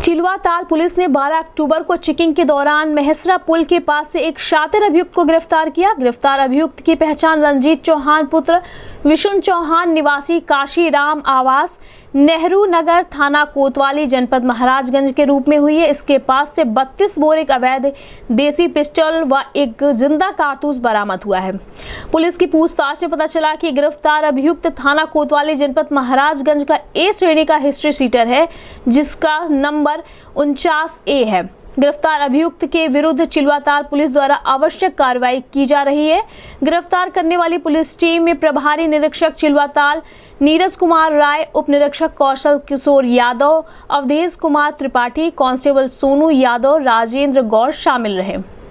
Chilwatal police ने 12 अक्टूबर को checking के दौरान मेहसरा पुल के पास से एक शातिर अभियुक्त को गिरफ्तार किया। गिरफ्तार अभियुक्त की पहचान रंजीत चौहान पुत्र विशुन चौहान निवासी काशी राम आवास नेहरू नगर थाना कोतवाली जनपद महाराजगंज के रूप में हुई है। इसके पास से 32 बोर एक अवैध देसी पिस्टल व एक जिंदा कारतूस बरामद हुआ है। पुलिस की पूछताछ में पता चला कि गिरफ्तार अभियुक्त थाना कोतवाली जनपद महाराजगंज का ए श्रेणी का हिस्ट्री सीटर है, जिसका नंबर 49A है। गिरफ्तार अभियुक्त के विरुद्ध चिलवाताल पुलिस द्वारा आवश्यक कार्रवाई की जा रही है। गिरफ्तार करने वाली पुलिस टीम में प्रभारी निरीक्षक चिलवाताल नीरज कुमार राय, उप निरीक्षक कौशल किशोर यादव, अवधेश कुमार त्रिपाठी, कांस्टेबल सोनू यादव, राजेंद्र गौर शामिल रहे।